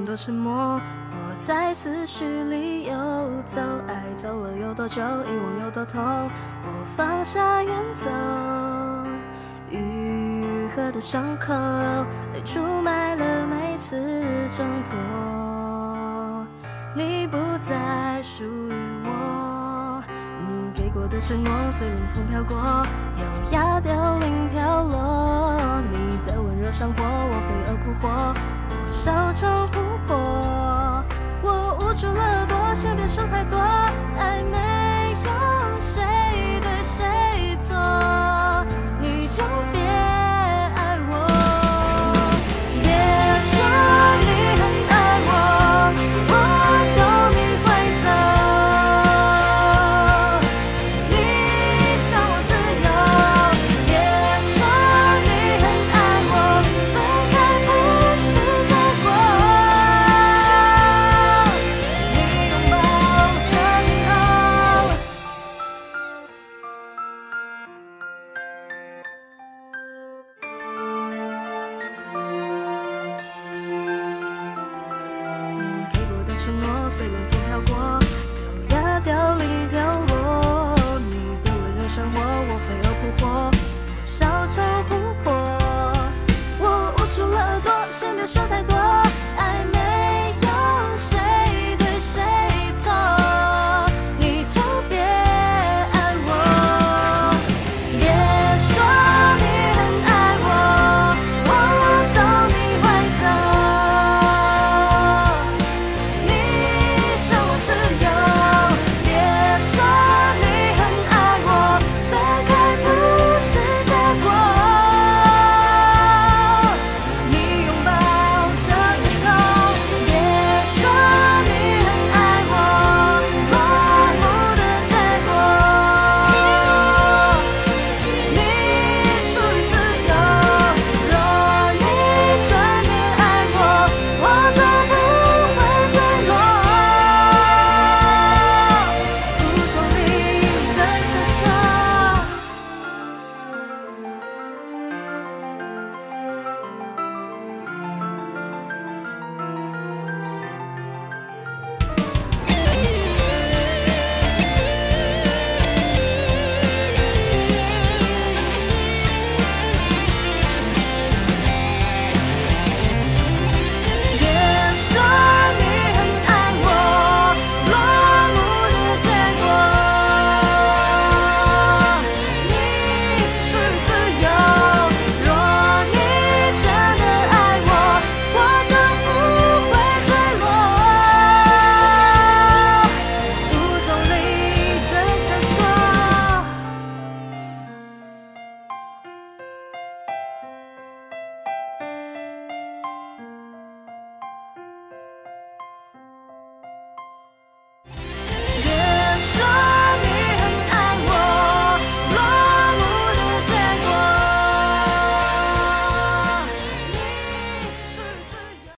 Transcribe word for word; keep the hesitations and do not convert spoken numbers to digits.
多沉默，我在思绪里游走，爱走了有多久，遗忘有多痛，我放下远走，愈合的伤口，泪出卖了每次挣脱。你不再属于我，你给过的承诺随冷风飘过，优雅凋零飘落。你的温柔伤活我，飞蛾扑火，我烧成琥珀。我捂住了耳朵，先别说太多，暧昧。